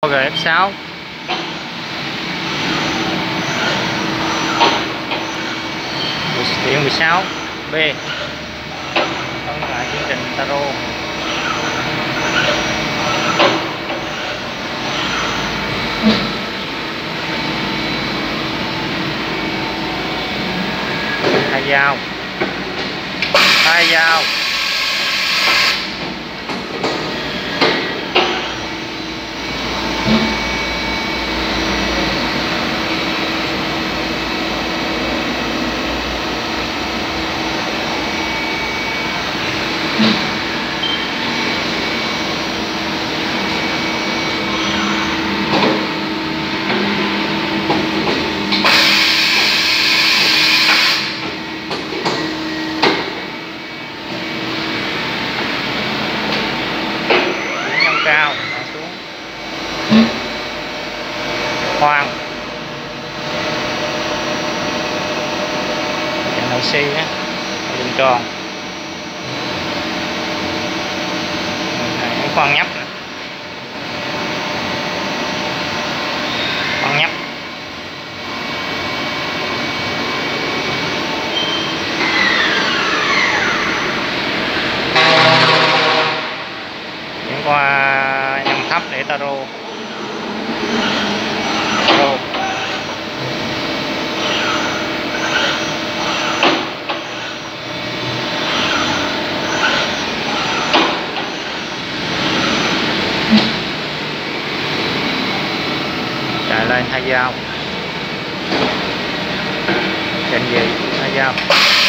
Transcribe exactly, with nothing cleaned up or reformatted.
rờ ép sáu. Điện mười sáu B. Còn lại chương trình Taro. Hai dao. Hai dao. Cao xuống khoan nội xi á, đường tròn này, khoan nhấp nè, khoan nhấp chuyển qua nhâm thấp để Taro. Taro chạy lên hai dao, trên gì hai dao.